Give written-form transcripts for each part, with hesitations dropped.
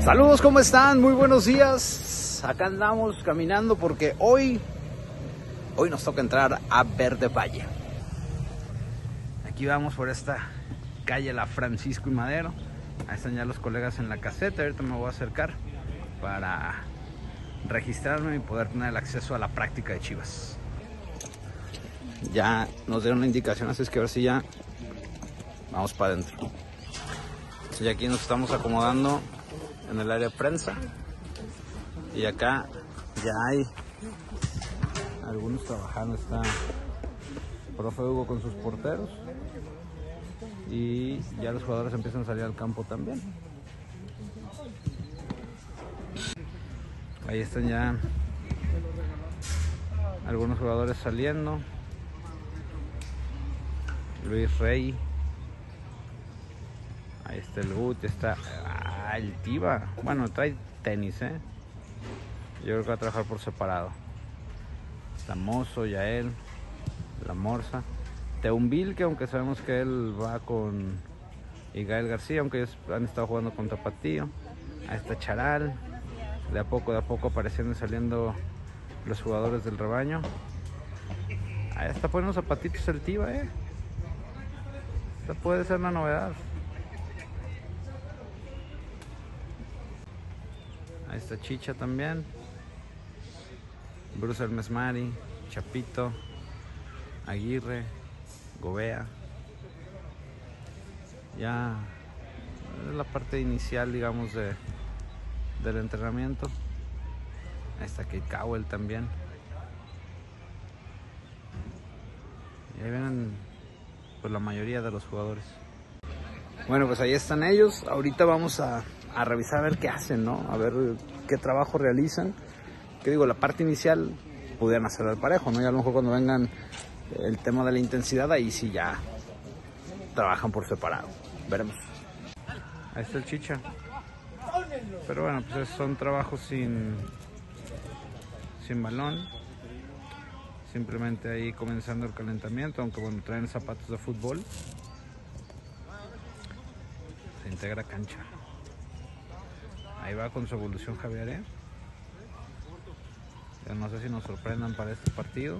Saludos, ¿cómo están? Muy buenos días. Acá andamos caminando porque hoy nos toca entrar a Verde Valle. Aquí vamos por esta calle La Francisco y Madero. Ahí están ya los colegas en la caseta. Ahorita me voy a acercar para registrarme y poder tener el acceso a la práctica de Chivas. Ya nos dieron la indicación, así es que a ver si ya vamos para adentro. Y aquí nos estamos acomodando en el área de prensa y acá ya hay algunos trabajando. Está profe Hugo con sus porteros y ya los jugadores empiezan a salir al campo también. Ahí están ya algunos jugadores saliendo. Luis Rey, ahí está el Gut, está el Tiva. Bueno, trae tenis, yo creo que va a trabajar por separado. Está Mozo, Yael, La Morsa, Teumbil, que aunque sabemos que él va con Gael García, aunque ellos han estado jugando con Tapatío. Ahí está Charal, de a poco apareciendo y saliendo los jugadores del rebaño. Ahí está poniendo zapatitos el Tiva, Esta puede ser una novedad. Ahí está Chicha también. Bruce Mesmari, Chapito, Aguirre, Gobea. Ya es la parte inicial, digamos, del entrenamiento. Ahí está Kate Cowell también. Y ahí vienen pues la mayoría de los jugadores. Bueno, pues ahí están ellos. Ahorita vamos a revisar a ver qué hacen, ¿no? A ver qué trabajo realizan. Que digo, la parte inicial pudieran hacerlo al parejo, ¿no? Y a lo mejor cuando vengan el tema de la intensidad, ahí sí ya trabajan por separado. Veremos. Ahí está el Chicha. Pero bueno, pues son trabajos sin balón. Simplemente ahí comenzando el calentamiento, aunque bueno, traen zapatos de fútbol. Se integra cancha. Ahí va con su evolución Javier, Ya no sé si nos sorprendan para este partido.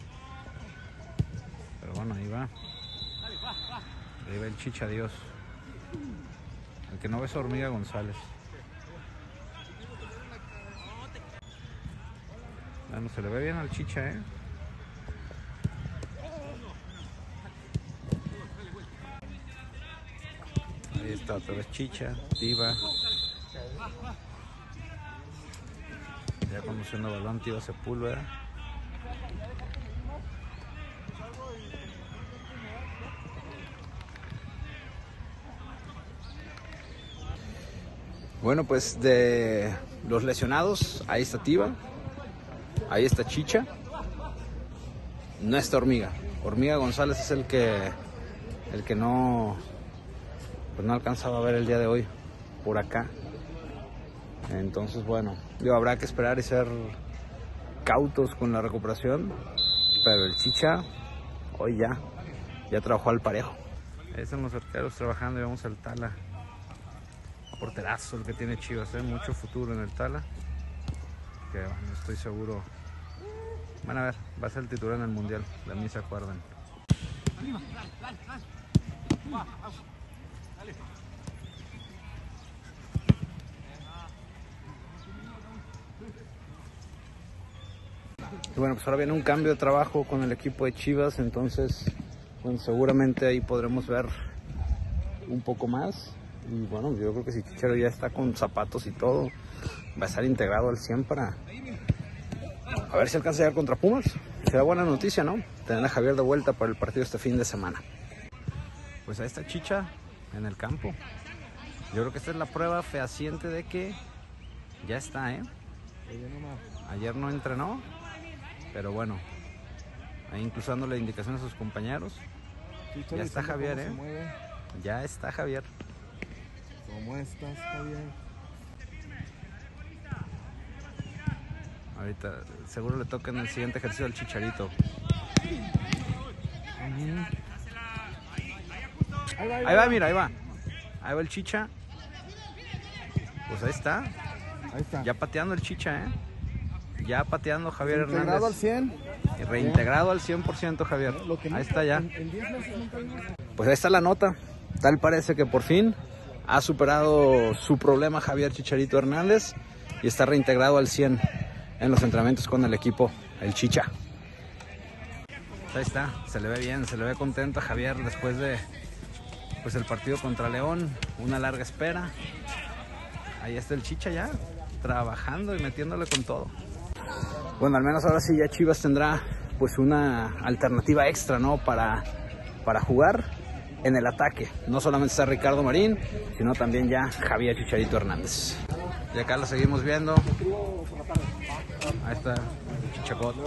Pero bueno, ahí va. Ahí va el Chicha, Dios. El que no ve es Hormiga González. Bueno, se le ve bien al Chicha, Ahí está otra vez Chicha, Tiva. Ya conduciendo balón, Tiva Sepúlveda. Bueno, pues de los lesionados, ahí está Tiva, ahí está Chicha, no está Hormiga. Hormiga González es el que no alcanzaba a ver el día de hoy por acá. Entonces bueno, habrá que esperar y ser cautos con la recuperación. Pero el Chicha hoy ya trabajó al parejo. Ahí están los arqueros trabajando y vamos al Tala. Porterazo el que tiene Chivas, mucho futuro en el Tala. Que bueno, estoy seguro. Van a ver, va a ser el titular en el Mundial. De mí se acuerdan. Y bueno, pues ahora viene un cambio de trabajo con el equipo de Chivas, entonces bueno, seguramente ahí podremos ver un poco más. Y bueno, yo creo que si Chicharo ya está con zapatos y todo, va a estar integrado al 100 para a ver si alcanza a llegar contra Pumas. Será buena noticia, ¿no? Tener a Javier de vuelta para el partido este fin de semana. Pues ahí está Chicha en el campo. Yo creo que esta es la prueba fehaciente de que ya está, Ayer no entrenó, pero bueno, ahí incluso dándole indicaciones a sus compañeros. Ya está Javier, Ya está Javier. ¿Cómo estás, Javier? Ahorita seguro le toca en el siguiente ejercicio al Chicharito. Ahí va, mira, ahí va. Ahí va el Chicha. Pues ahí está. Ahí está. Ya pateando el Chicha, Ya pateando Javier Hernández. Integrado al 100. Reintegrado al 100%, Javier. Ahí está ya. En 10 meses nunca vimos. Pues ahí está la nota. Tal parece que por fin ha superado su problema Javier Chicharito Hernández y está reintegrado al 100 en los entrenamientos con el equipo, el Chicha. Ahí está, se le ve bien, se le ve contento a Javier después de el partido contra León, una larga espera. Ahí está el Chicha ya, trabajando y metiéndole con todo. Bueno, al menos ahora sí ya Chivas tendrá pues una alternativa extra, ¿no? Para jugar en el ataque. No solamente está Ricardo Marín, sino también ya Javier Chicharito Hernández. Y acá lo seguimos viendo. Ahí está Chichacot.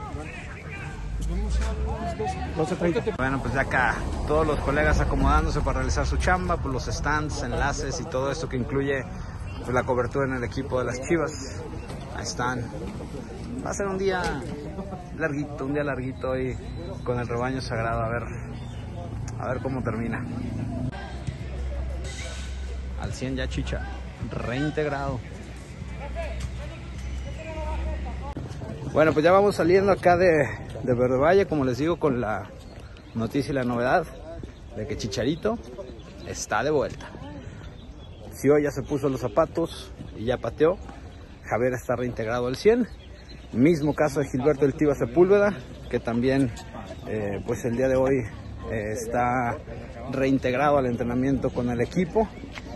Bueno, pues ya acá todos los colegas acomodándose para realizar su chamba, pues los stands, enlaces y todo esto que incluye pues la cobertura en el equipo de las Chivas. Ahí están. Va a ser un día larguito hoy con el rebaño sagrado, a ver cómo termina. Al 100 ya Chicha, reintegrado. Bueno, pues ya vamos saliendo acá de Verde Valle, como les digo, con la noticia y la novedad de que Chicharito está de vuelta. Si hoy ya se puso los zapatos y ya pateó, Javier está reintegrado al 100. Mismo caso de Gilberto El Tiva Sepúlveda, que también pues el día de hoy está reintegrado al entrenamiento con el equipo.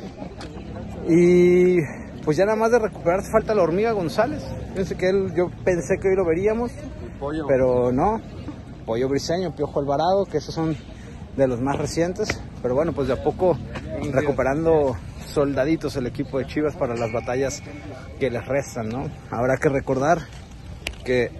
Y pues ya nada más de recuperarse falta la Hormiga González. Yo pensé que hoy lo veríamos, pero no. Pollo Briseño, Piojo Alvarado, que esos son de los más recientes. Pero bueno, pues de a poco recuperando soldaditos el equipo de Chivas para las batallas que les restan, ¿no? Habrá que recordar que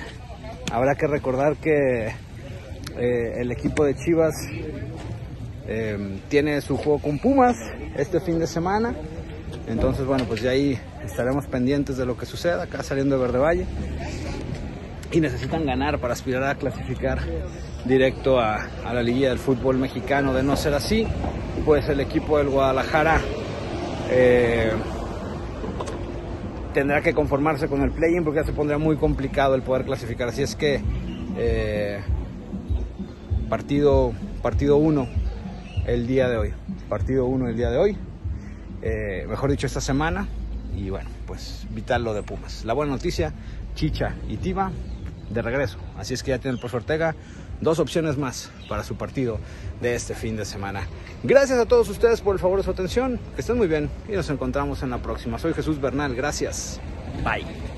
el equipo de Chivas tiene su juego con Pumas este fin de semana. Entonces, bueno, pues ya ahí estaremos pendientes de lo que suceda acá saliendo de Verde Valle. Y necesitan ganar para aspirar a clasificar directo a la liguilla del fútbol mexicano. De no ser así, pues el equipo del Guadalajara tendrá que conformarse con el play-in, porque ya se pondría muy complicado el poder clasificar. Así es que partido 1 el día de hoy. Mejor dicho, esta semana. Y bueno, pues vital lo de Pumas. La buena noticia, Chicha y Tiva de regreso. Así es que ya tiene el profesor Ortega 2 opciones más para su partido de este fin de semana. Gracias a todos ustedes por el favor de su atención. Que estén muy bien y nos encontramos en la próxima. Soy Jesús Bernal. Gracias. Bye.